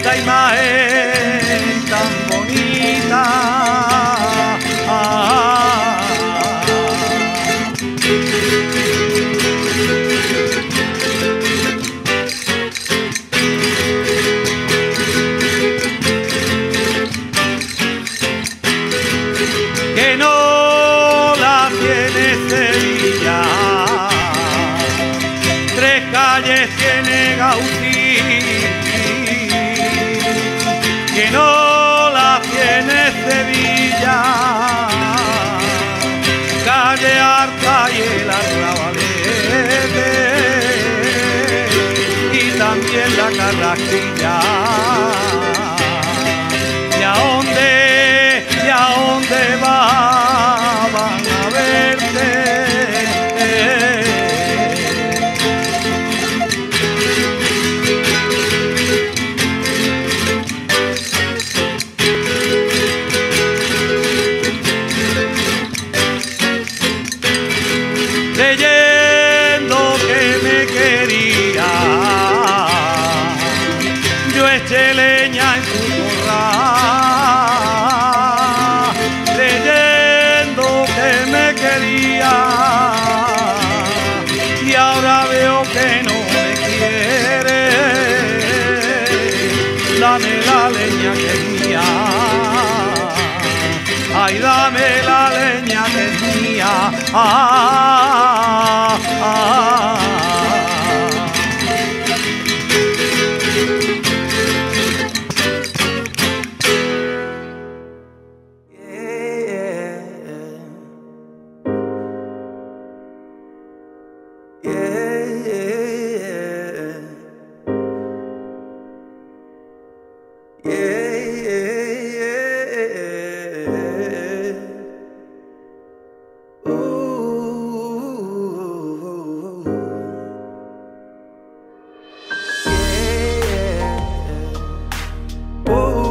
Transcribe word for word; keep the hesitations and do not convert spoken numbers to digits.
esta imagen tan bonita. Ah, que no la tiene Sevilla, tres calles tiene Gaudí, que no la tiene Sevilla, calle Arta y el Arrabalete, y también la Carrasquilla. ¿Y a dónde, y a dónde va? Van a verte. Creyendo que me quería, yo eché leña en su corral. Creyendo que me quería, y ahora veo que no me quiere. Dame la leña que es mía, ay, dame la leña que es mía. Ah, ah, ah. Oh,